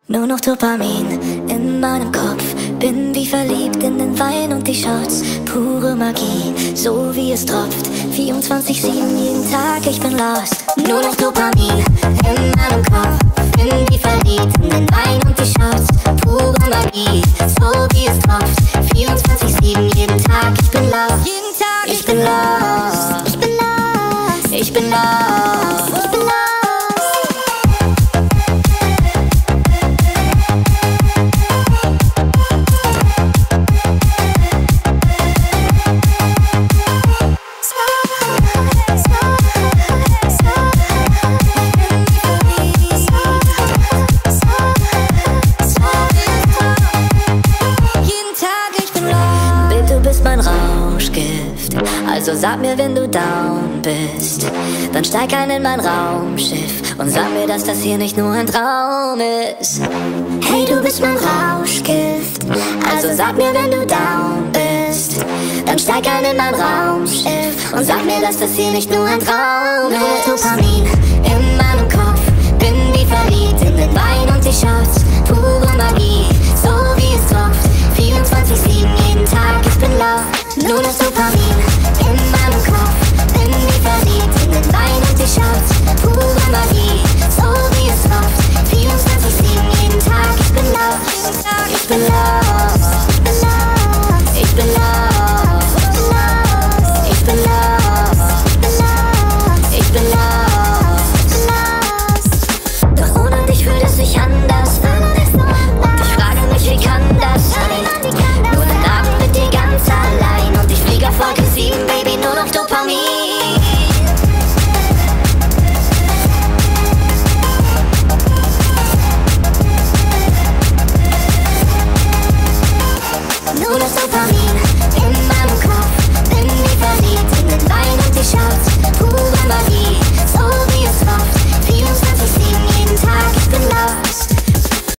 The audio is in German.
Nur noch Dopamin in meinem Kopf. Bin wie verliebt in den Wein und die Shots. Pure Magie, so wie es tropft. 24/7 jeden Tag, ich bin lost. Nur noch Dopamin in meinem Kopf. Bin wie verliebt in den Wein und die Shots. Pure Magie, so wie es tropft. 24/7 jeden Tag, ich bin lost. Jeden Tag, ich bin lost. Ich bin lost. Ich bin lost. Ich bin lost. Also sag mir, wenn du down bist, dann steig ein in mein Raumschiff und sag mir, dass das hier nicht nur ein Traum ist. Hey, du bist mein Rauschgift. Also sag mir, wenn du down bist, dann steig ein in mein Raumschiff und sag mir, dass das hier nicht nur ein Traum ist. Dopamin in meinem Kopf, bin wie verliebt in den Wein und die Shots. Pure Magie, so wie es tropft. 24/7 jeden Tag, ich bin lost. Nur das Dopamin in meinem Kopf, bin wie verliebt in den Wein und die Shots. Pure Magie, so wie es tropft. 24/7 jeden Tag, ich bin lost. Ich bin lost. Ich bin lost. Ich bin lost. Ich bin lost. Doch ohne dich fühlt es sich anders an. Und ich frage mich, wie kann das sein? Nur ein Abend mit dir ganz allein und ich fliege auf Wolke 7, Baby, nur noch Dopamin. Nur noch Dopamin.